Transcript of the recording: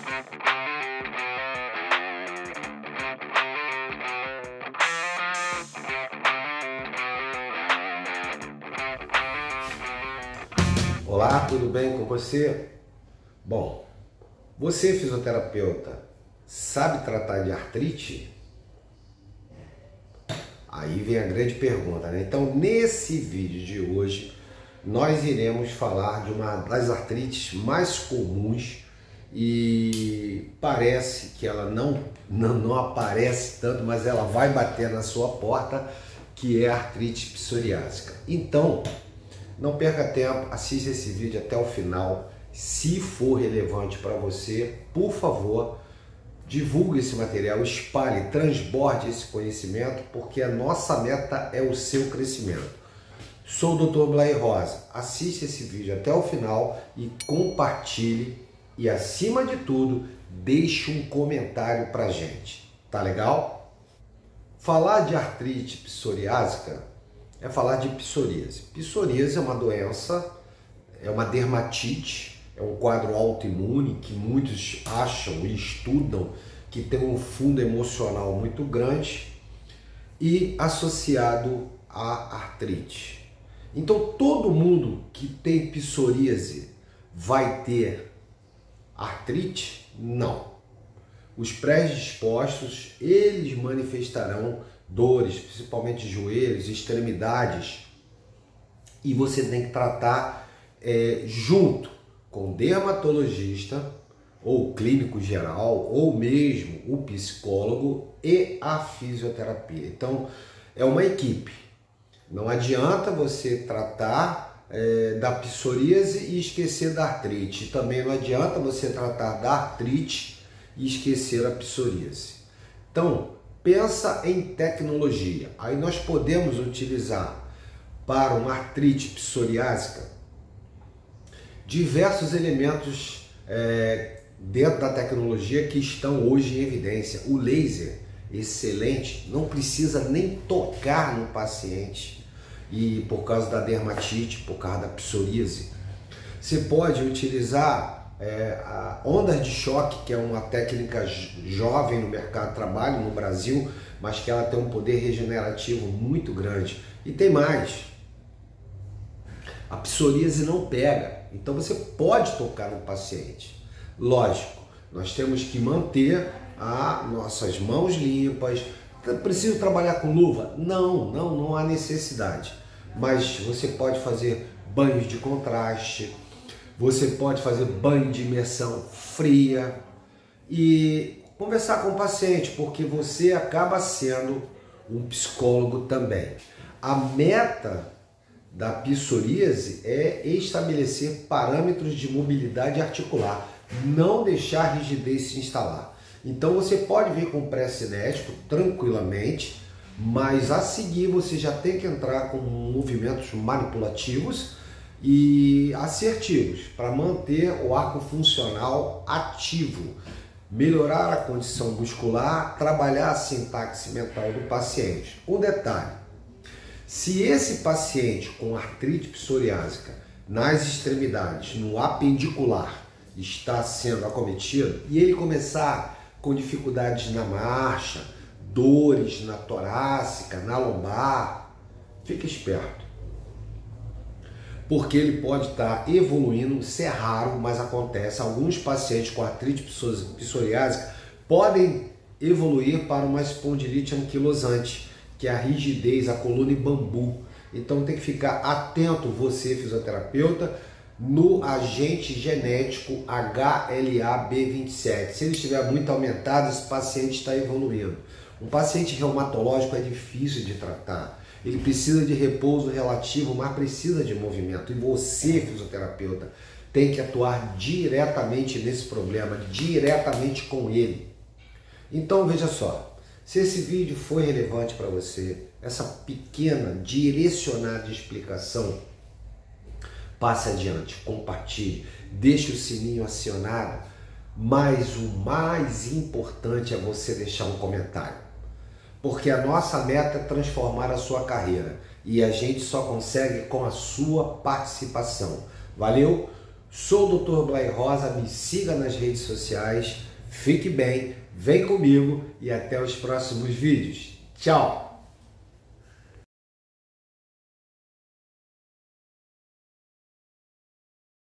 Olá, tudo bem com você? Bom, você fisioterapeuta sabe tratar de artrite? Aí vem a grande pergunta, né? Então, nesse vídeo de hoje, nós iremos falar de uma das artrites mais comuns e parece que ela não aparece tanto, mas ela vai bater na sua porta, que é a artrite psoriásica. Então, não perca tempo, assista esse vídeo até o final. Se for relevante para você, por favor, divulgue esse material, espalhe, transborde esse conhecimento, porque a nossa meta é o seu crescimento. Sou o Dr. Blair Rosa. Assista esse vídeo até o final e compartilhe. E, acima de tudo, deixe um comentário para a gente. Tá legal? Falar de artrite psoriásica é falar de psoríase. Psoríase é uma doença, é uma dermatite, é um quadro autoimune que muitos acham e estudam que tem um fundo emocional muito grande e associado à artrite. Então, todo mundo que tem psoríase vai ter artrite? Não. Os predispostos, eles manifestarão dores, principalmente joelhos, extremidades, e você tem que tratar junto com o dermatologista, ou clínico geral, ou mesmo o psicólogo e a fisioterapia. Então, é uma equipe. Não adianta você tratar da psoríase e esquecer da artrite. Também não adianta você tratar da artrite e esquecer a psoríase. Então, pensa em tecnologia. Aí nós podemos utilizar para uma artrite psoriásica diversos elementos dentro da tecnologia que estão hoje em evidência. O laser, excelente, não precisa nem tocar no paciente, e por causa da dermatite, por causa da psoríase. Você pode utilizar a ondas de choque, que é uma técnica jovem no mercado de trabalho no Brasil, mas que ela tem um poder regenerativo muito grande. E tem mais, a psoríase não pega, então você pode tocar no paciente. Lógico, nós temos que manter as nossas mãos limpas. Preciso trabalhar com luva? Não há necessidade. Mas você pode fazer banhos de contraste, você pode fazer banho de imersão fria e conversar com o paciente, porque você acaba sendo um psicólogo também. A meta da psoríase é estabelecer parâmetros de mobilidade articular, não deixar a rigidez se instalar. Então você pode vir com pré-cinético tranquilamente, mas a seguir você já tem que entrar com movimentos manipulativos e assertivos para manter o arco funcional ativo, melhorar a condição muscular, trabalhar a sintaxe mental do paciente. Um detalhe: se esse paciente com artrite psoriásica nas extremidades, no apendicular, está sendo acometido e ele começar com dificuldades na marcha, dores na torácica, na lombar, fique esperto, porque ele pode estar evoluindo. Isso é raro, mas acontece. Alguns pacientes com artrite psoriásica podem evoluir para uma espondilite anquilosante, que é a rigidez, a coluna em bambu. Então tem que ficar atento, você fisioterapeuta, no agente genético HLA-B27. Se ele estiver muito aumentado, esse paciente está evoluindo. Um paciente reumatológico é difícil de tratar. Ele precisa de repouso relativo, mas precisa de movimento. E você, fisioterapeuta, tem que atuar diretamente nesse problema, diretamente com ele. Então veja só, se esse vídeo foi relevante para você, essa pequena, direcionada explicação, passe adiante, compartilhe, deixe o sininho acionado, mas o mais importante é você deixar um comentário. Porque a nossa meta é transformar a sua carreira e a gente só consegue com a sua participação. Valeu? Sou o Dr. Blay Rosa, me siga nas redes sociais, fique bem, vem comigo e até os próximos vídeos. Tchau!